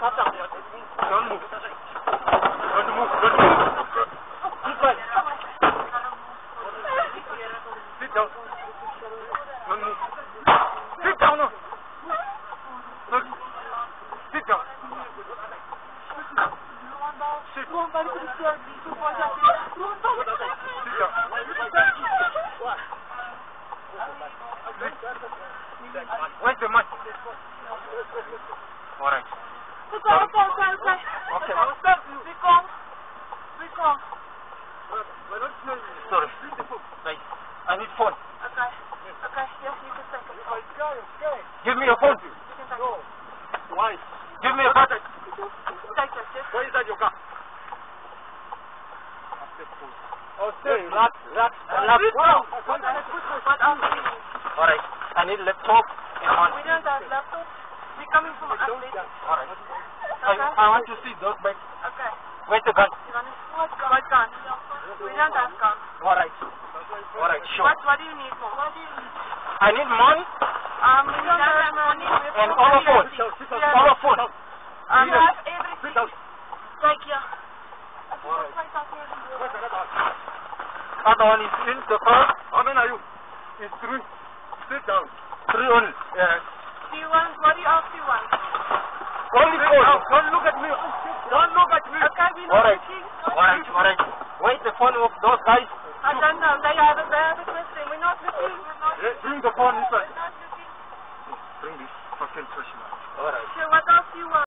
Don't move. Don't move. Don't move. Inside. Sit down. Don't move. Sit down. Look. Sit down. Sit. Sit down. Where's the mic? Alright. Okay. Sorry. Right. I need phone. Okay. Okay. Yes, you can take it. Give me your phone. No. Why? Give me a bucket. Take it. Yes. Where is that your car? Oh, stay. Relax. What else do you need? Alright. I need laptop and one. We don't have laptop. We're coming from Athlete. Alright. Okay. I want to see those bags. Okay. Where's the gun? You want to what gun? We don't have gun. Alright. Alright, sure. What do you need more? I need money We don't have money. and our phone. Our phone. We have everything. Take here. Other one is in the car. How many are you? It's 3. Sit down. 3 only. Yeah. Do you want, what do you ask you want? Only 4. Don't look at me. Don't look at me. Okay, we're not looking. Alright. Where's the phone of those guys? I don't know. They have it with them. We're not looking. Bring the phone inside. We're not looking. Bring this fucking trash man. Alright. So what else do you want?